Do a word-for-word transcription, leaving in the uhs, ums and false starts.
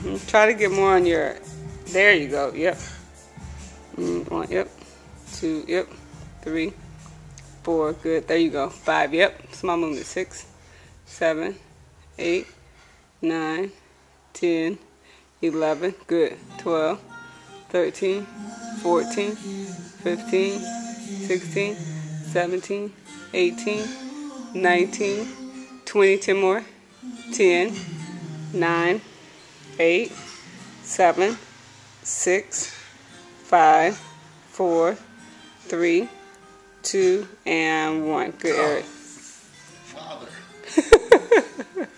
Mm-hmm. Try to get more on your, there you go, yep. Mm, one, yep. Two, yep. Three, four, good. There you go. Five, yep. Small movement. Six, seven, eight, nine, ten, eleven, good. Twelve, thirteen, fourteen, fifteen, sixteen, seventeen, eighteen, nineteen, twenty, ten more. ten, nine, eight, seven, six, five, four, three, two, and one. Good, Eric. Father.